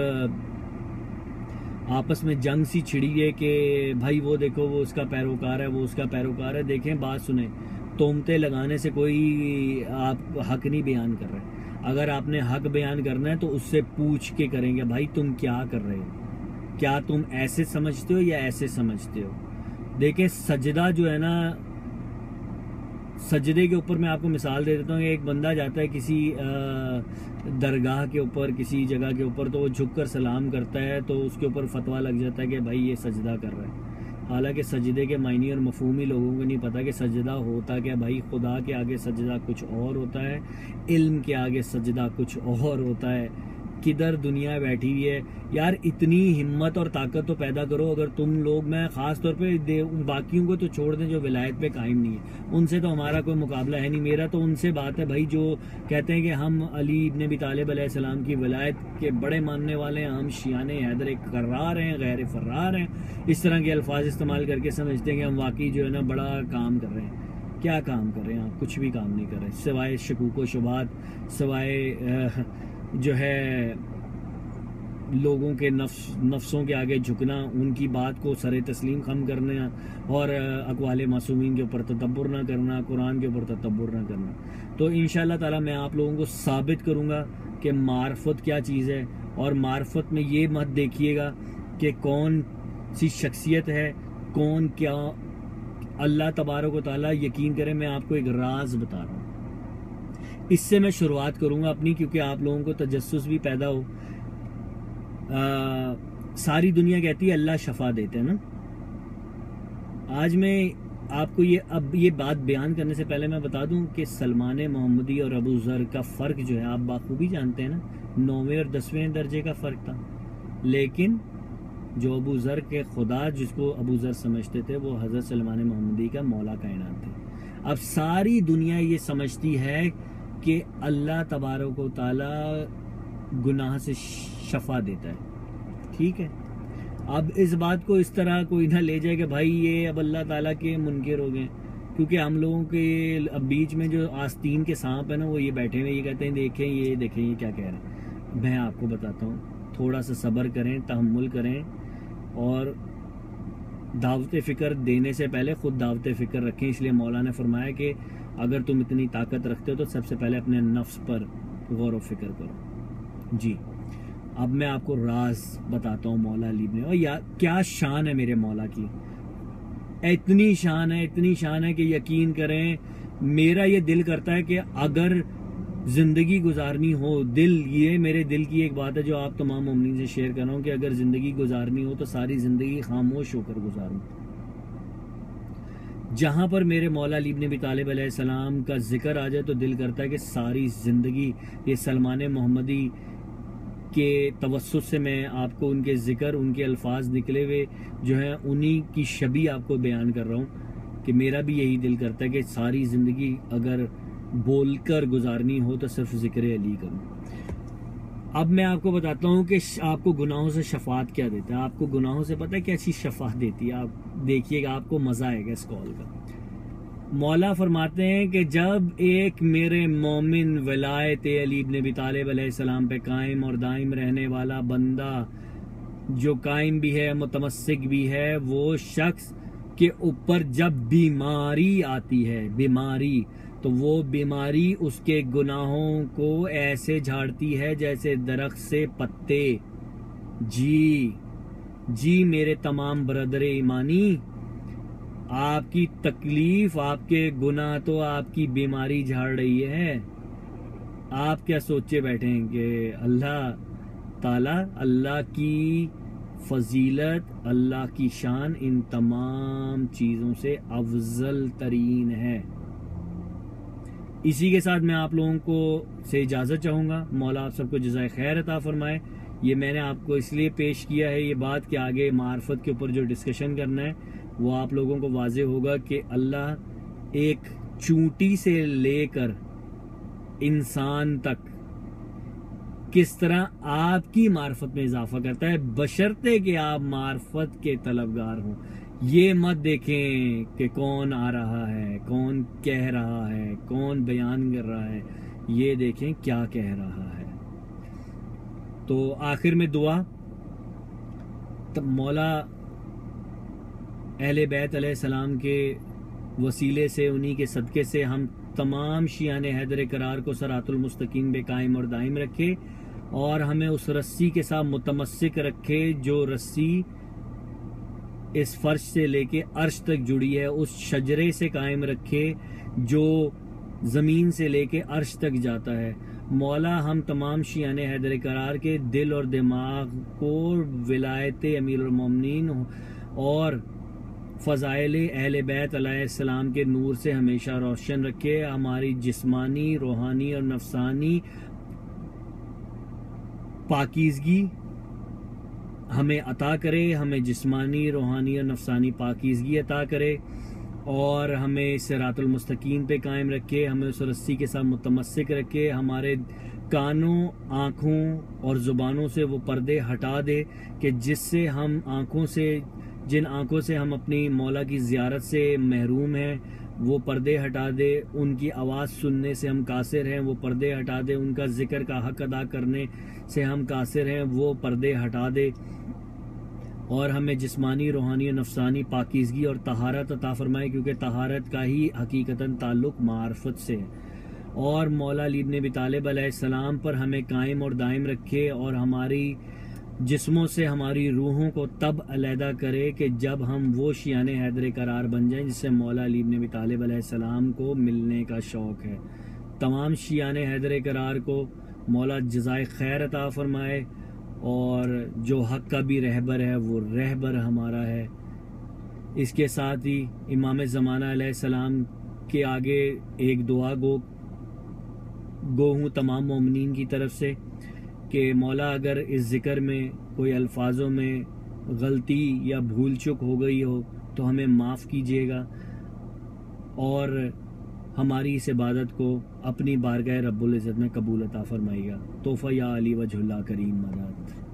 آپس میں جنگ سی چھڑی ہے کہ بھائی وہ دیکھو وہ اس کا پیروکار ہے، وہ اس کا پیروکار ہے. دیکھیں بات سنیں، تہمتیں لگانے سے کوئی آپ حق نہیں بیان کر رہے. اگر آپ نے حق بیان کرنا ہے تو اس سے پوچھ کے کریں گے بھائی تم کیا کر رہے ہو، کیا تم ایسے سمجھتے ہو یا ایسے سمجھتے ہو. دیکھیں سجدہ جو ہے نا، سجدے کے اوپر میں آپ کو مثال دے دیتا ہوں. ایک بندہ جاتا ہے کسی درگاہ کے اوپر، کسی جگہ کے اوپر، تو وہ جھک کر سلام کرتا ہے تو اس کے اوپر فتویٰ لگ جاتا ہے کہ بھائی یہ سجدہ کر رہا ہے. حالانکہ سجدے کے معنی اور مفہوم ہی لوگوں کو نہیں پتہ کہ سجدہ ہوتا کیا. بھائی خدا کے آگے سجدہ کچھ اور ہوتا ہے، علم کے آگے سجدہ کچھ اور ہوتا ہے. کدھر دنیا بیٹھی ہوئی ہے یار. اتنی ہمت اور طاقت تو پیدا کرو. اگر تم لوگ، میں خاص طور پہ باقیوں کو تو چھوڑ دیں جو ولایت پہ قائم نہیں ہے، ان سے تو ہمارا کوئی مقابلہ ہے نہیں. میرا تو ان سے بات ہے بھائی جو کہتے ہیں کہ ہم علی ابن ابی طالب علیہ السلام کی ولایت کے بڑے ماننے والے ہیں، ہم شیعان حیدر قرار ہیں، غیر فرار ہیں، اس طرح کے الفاظ استعمال کر کے سمجھتے ہیں کہ ہم واقعی جو ہے نا بڑا کام کر رہے ہیں. کیا کام کر رہے ہیں آپ؟ کچھ بھی کام نہیں کر رہے سوائے شکوک و شبہات، سوائے جو ہے لوگوں کے نفس نفسوں کے آگے جھکنا، ان کی بات کو سر تسلیم خم کرنا، اور اقوال معصومین کے اوپر تدبر نہ کرنا، قرآن کے اوپر تدبر نہ کرنا. تو انشاءاللہ تعالی میں آپ لوگوں کو ثابت کروں گا کہ معرفت کیا چیز ہے. اور معرفت میں یہ مت دیکھیے گا کہ کون سی شخصیت ہے، کون کیا. اللہ تبارک و تعالی یقین کرے، میں آپ کو ایک راز بتا رہا ہوں. اس سے میں شروعات کروں گا اپنی، کیونکہ آپ لوگوں کو تجسس بھی پیدا ہو. آ, ساری دنیا کہتی ہے اللہ شفا دیتے ہیں نا. آج میں آپ کو یہ اب یہ بات بیان کرنے سے پہلے میں بتا دوں کہ سلمان محمدی اور ابو ذر کا فرق جو ہے آپ بخوبی جانتے ہیں نا، نویں اور دسویں درجے کا فرق تھا. لیکن جو ابو ذر کے خدا جس کو ابو ذر سمجھتے تھے وہ حضرت سلمان محمدی کا مولا کائنات تھے. اب ساری دنیا یہ سمجھتی ہے کہ اللہ تبارک و تعالی گناہ سے شفا دیتا ہے. ٹھیک ہے، اب اس بات کو اس طرح کوئی نہ لے جائے کہ بھائی یہ اب اللہ تعالیٰ کے منکر ہو گئے، کیونکہ ہم لوگوں کے اب بیچ میں جو آستین کے سانپ ہیں نا وہ یہ بیٹھے ہوئے، یہ کہتے ہیں دیکھیں یہ دیکھیں یہ کیا کہہ رہے ہیں. میں آپ کو بتاتا ہوں، تھوڑا سا صبر کریں، تحمل کریں، اور دعوت فکر دینے سے پہلے خود دعوت فکر رکھیں. اس لیے مولا نے فرمایا کہ اگر تم اتنی طاقت رکھتے ہو تو سب سے پہلے اپنے نفس پر غور و فکر کرو. جی اب میں آپ کو راز بتاتا ہوں مولا علی نے. اور یا کیا شان ہے میرے مولا کی، اتنی شان ہے، اتنی شان ہے کہ یقین کریں میرا یہ دل کرتا ہے کہ اگر زندگی گزارنی ہو، دل یہ میرے دل کی ایک بات ہے جو آپ تمام مومنین سے شیئر کر رہا ہوں کہ اگر زندگی گزارنی ہو تو ساری زندگی خاموش ہو کر گزاروں۔ جہاں پر میرے مولا علی بن ابی طالب علیہ السلام کا ذکر آ جائے تو دل کرتا ہے کہ ساری زندگی، یہ سلمان محمدی کے توسط سے میں آپ کو ان کے ذکر، ان کے الفاظ نکلے ہوئے جو ہیں انہی کی شبیہ آپ کو بیان کر رہا ہوں کہ میرا بھی یہی دل کرتا ہے کہ ساری زندگی اگر بول کر گزارنی ہو تو صرف ذکر علی کروں۔ اب میں آپ کو بتاتا ہوں کہ آپ کو گناہوں سے شفاعت کیا دیتا ہے۔ آپ کو گناہوں سے پتہ ہے کیسی شفاعت دیتی ہے؟ آپ دیکھیے گا، آپ کو مزہ آئے گا اس کال کا۔ مولا فرماتے ہیں کہ جب ایک میرے مومن ولایت علی بن ابی طالب علیہ السلام پہ قائم اور دائم رہنے والا بندہ، جو قائم بھی ہے متمسک بھی ہے، وہ شخص کے اوپر جب بیماری آتی ہے، بیماری تو وہ بیماری اس کے گناہوں کو ایسے جھاڑتی ہے جیسے درخت سے پتے۔ جی جی میرے تمام برادر ایمانی، آپ کی تکلیف، آپ کے گناہ تو آپ کی بیماری جھاڑ رہی ہے۔ آپ کیا سوچے بیٹھے ہیں کہ اللہ تعالیٰ، اللہ کی فضیلت، اللہ کی شان ان تمام چیزوں سے افضل ترین ہے۔ اسی کے ساتھ میں آپ لوگوں کو سے اجازت چاہوں گا۔ مولا آپ سب کو جزائے خیر عطا فرمائے۔ یہ میں نے آپ کو اس لیے پیش کیا ہے یہ بات کہ آگے معرفت کے اوپر جو ڈسکشن کرنا ہے وہ آپ لوگوں کو واضح ہوگا کہ اللہ ایک چونٹی سے لے کر انسان تک کس طرح آپ کی معرفت میں اضافہ کرتا ہے، بشرطے کہ آپ معرفت کے طلبگار ہوں۔ یہ مت دیکھیں کہ کون آ رہا ہے، کون کہہ رہا ہے، کون بیان کر رہا ہے، یہ دیکھیں کیا کہہ رہا ہے۔ تو آخر میں دعا، تب مولا اہل بیت علیہ السلام کے وسیلے سے، انہی کے صدقے سے ہم تمام شیعان حیدر قرار کو صراط المستقیم پہ قائم اور دائم رکھے اور ہمیں اس رسی کے ساتھ متمسک رکھے جو رسی اس فرش سے لے کے عرش تک جڑی ہے، اس شجرے سے قائم رکھے جو زمین سے لے کے عرش تک جاتا ہے۔ مولا ہم تمام شیعان حیدر قرار کے دل اور دماغ کو ولایت امیر المومنین اور فضائل اہل بیت علیہ السلام کے نور سے ہمیشہ روشن رکھے، ہماری جسمانی، روحانی اور نفسانی پاکیزگی ہمیں عطا کرے، ہمیں جسمانی، روحانی اور نفسانی پاکیزگی عطا کرے اور ہمیں صراط المستقیم پہ قائم رکھے، ہمیں اس رسی کے ساتھ متمسک رکھے، ہمارے کانوں، آنکھوں اور زبانوں سے وہ پردے ہٹا دے کہ جس سے ہم آنکھوں سے، جن آنکھوں سے ہم اپنی مولا کی زیارت سے محروم ہیں وہ پردے ہٹا دے، ان کی آواز سننے سے ہم قاصر ہیں وہ پردے ہٹا دے، ان کا ذکر کا حق ادا کرنے سے ہم قاصر ہیں وہ پردے ہٹا دے اور ہمیں جسمانی، روحانی اور نفسانی پاکیزگی اور طہارت عطا فرمائے، کیونکہ طہارت کا ہی حقیقتاً تعلق معرفت سے ہے۔ اور مولا علی بن ابی طالب علیہ السلام پر ہمیں قائم اور دائم رکھے اور ہماری جسموں سے ہماری روحوں کو تب علیحدہ کرے کہ جب ہم وہ شیعان حیدر قرار بن جائیں جس سے مولا علی بن ابی طالب علیہ السلام کو ملنے کا شوق ہے۔ تمام شیعان حیدر قرار کو مولا جزائے خیر عطا فرمائے اور جو حق کا بھی رہبر ہے وہ رہبر ہمارا ہے۔ اس کے ساتھ ہی امام زمانہ علیہ السلام کے آگے ایک دعا گو گو ہوں تمام مومنین کی طرف سے کہ مولا اگر اس ذکر میں کوئی الفاظوں میں غلطی یا بھول چک ہو گئی ہو تو ہمیں معاف کیجیے گا اور ہماری اس عبادت کو اپنی بارگاہ رب العزت میں قبول عطا فرمائے گا۔ توفہ یا علی وجہ اللہ کریم مدد۔